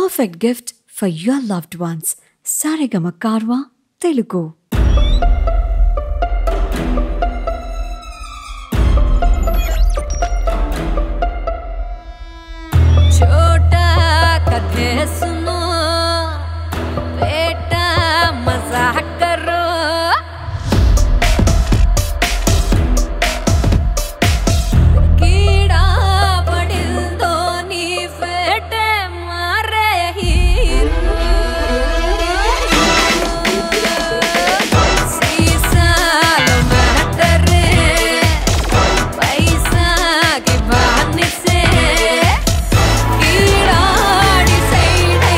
perfect gift for your loved ones. Saregama Karwa Telugu. छोटा कथे सुनो बेटा मजाक करो कीड़ा पड़िंदो नी फेटे मारे हीरो सीसालो महतरे पैसा की बहाने से कीड़ाड़ी सैडे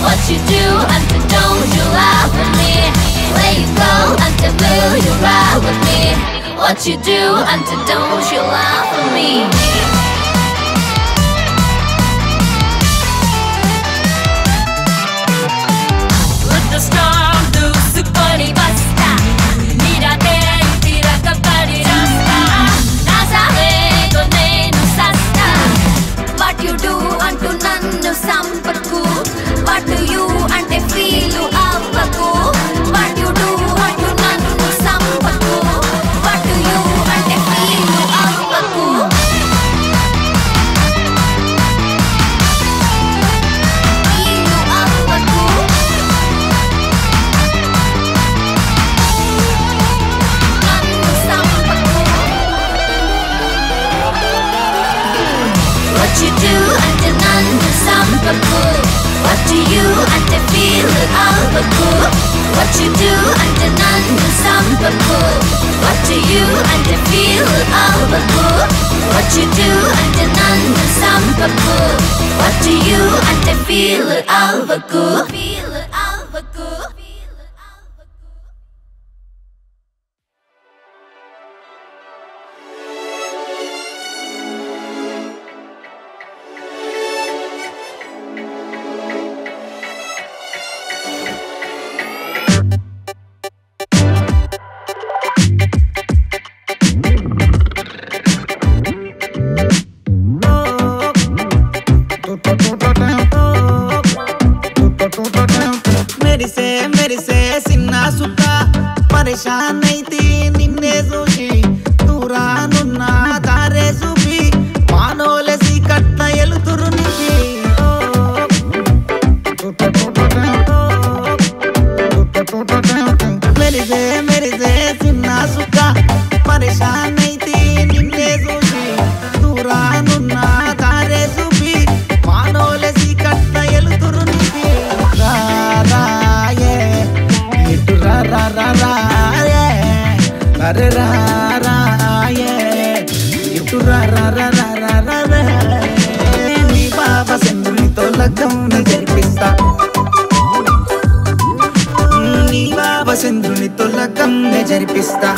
What you do until don't you laugh at me? Where you go until will you ride with me? What you do until don't you laugh at me? Let the storm dusukoni basta. Mirate tirakapari rasta. Nazarego nenu sasta. What you do unto nannu sampaku? What do you ante feel avvaku? What you do unto nannu sampaku? What do you ante feel avvaku? Feel avvaku. Nannu sampaku. What you do until nannu sampaku? What do you until feel avvaku? What you do until nannu sampaku? What do you until feel avvaku? What you do until nannu sampaku? What do you until feel avvaku? Feel avvaku. మెరిసే సిన్న సుక్క పరేషాన్ అయితే నిన్నే చూసి దూరానున్న దారే చూపి మానోలేసి కట్న ఎలుతురు నింపి మెరిసే సిన్న సుక్క పరేషాన్ అయితే నిన్నే చూసి దూరానున్న దారే చూపి మానోలేసి కట్న ఎలుతురు నింపి నీ బాబా సెందునితో లగ్గంని జరిపిస్తా నీ బాబా సెందునితో లగ్గంని జరిపిస్తా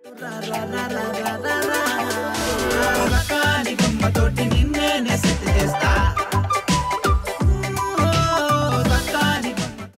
రా రా రా రా రా రా రా.